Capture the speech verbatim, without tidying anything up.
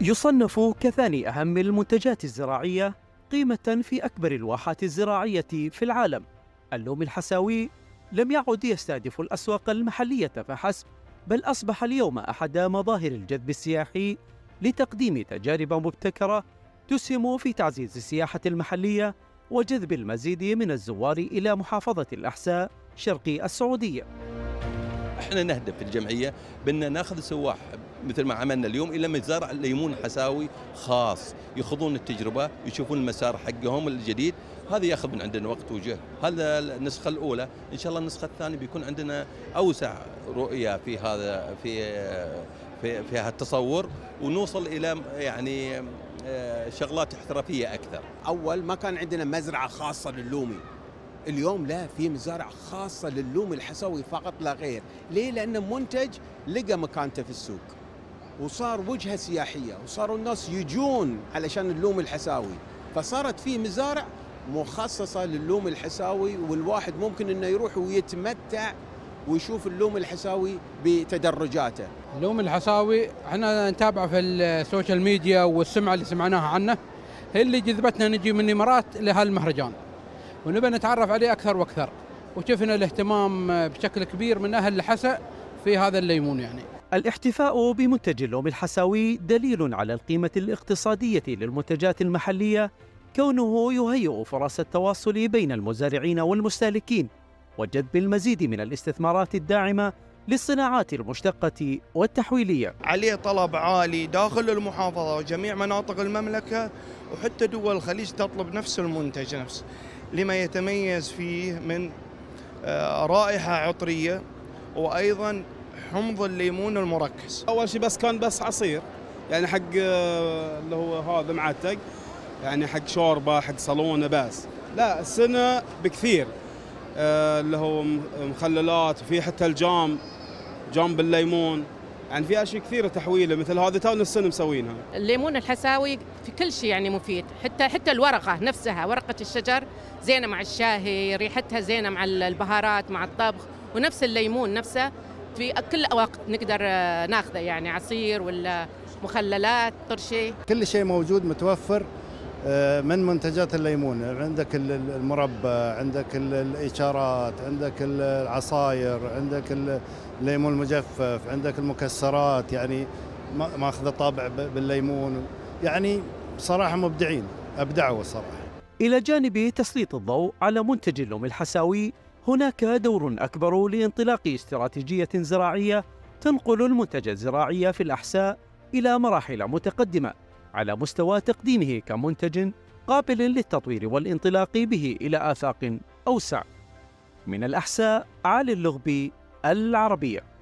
يصنف كثاني أهم المنتجات الزراعية قيمة في أكبر الواحات الزراعية في العالم. اللوم الحساوي لم يعد يستهدف الأسواق المحلية فحسب، بل أصبح اليوم أحد مظاهر الجذب السياحي لتقديم تجارب مبتكرة تسهم في تعزيز السياحة المحلية وجذب المزيد من الزوار إلى محافظة الأحساء شرقي السعودية. احنا نهدف في الجمعيه بان ناخذ السواح مثل ما عملنا اليوم الى مزارع ليمون حساوي خاص، يخوضون التجربه، يشوفون المسار حقهم الجديد. هذا ياخذ من عندنا وقت وجهد. هذا النسخه الاولى، ان شاء الله النسخه الثانيه بيكون عندنا اوسع رؤيه في هذا في في في هالتصور، ونوصل الى يعني شغلات احترافيه اكثر. اول ما كان عندنا مزرعه خاصه للومي، اليوم لا، في مزارع خاصة للوم الحساوي فقط لا غير. ليه؟ لأن منتج لقى مكانته في السوق وصار وجهة سياحية، وصاروا الناس يجون علشان اللوم الحساوي، فصارت في مزارع مخصصة للوم الحساوي، والواحد ممكن انه يروح ويتمتع ويشوف اللوم الحساوي بتدرجاته. اللوم الحساوي احنا نتابعه في السوشيال ميديا، والسمعة اللي سمعناها عنه هي اللي جذبتنا نجي من الإمارات لهالمهرجان، ونبى نتعرف عليه أكثر وأكثر، وشفنا الاهتمام بشكل كبير من أهل الحسا في هذا الليمون. يعني الاحتفاء بمنتج اللوم الحساوي دليل على القيمة الاقتصادية للمنتجات المحلية، كونه يهيئ فرص التواصل بين المزارعين والمستهلكين وجذب المزيد من الاستثمارات الداعمة للصناعات المشتقة والتحويلية. عليه طلب عالي داخل المحافظة وجميع مناطق المملكة، وحتى دول الخليج تطلب نفس المنتج نفسه لما يتميز فيه من رائحة عطرية وأيضا حمض الليمون المركز. أول شيء بس كان بس عصير، يعني حق اللي هو هذا معتق، يعني حق شوربة حق صالونة بس. لا، السنة بكثير اللي هو مخللات، وفي حتى الجام جام بالليمون، يعني في اشياء كثيره تحويله مثل هذا تونا السنه مسوينها. الليمون الحساوي في كل شيء يعني مفيد، حتى حتى الورقه نفسها، ورقه الشجر زينه مع الشاهي، ريحتها زينه مع البهارات مع الطبخ، ونفس الليمون نفسه في كل وقت نقدر ناخذه، يعني عصير ولا مخللات طرشي، كل شيء موجود متوفر من منتجات الليمون. عندك المربى، عندك الإشارات، عندك العصاير، عندك الليمون المجفف، عندك المكسرات، يعني ماخذ طابع بالليمون. يعني صراحة مبدعين، أبدعوا صراحة. إلى جانب تسليط الضوء على منتج اللوم الحساوي، هناك دور أكبر لانطلاق استراتيجية زراعية تنقل المنتج الزراعي في الأحساء إلى مراحل متقدمة على مستوى تقديمه كمنتج قابل للتطوير والانطلاق به إلى آفاق أوسع. من الأحساء، علي اللغبي، العربية.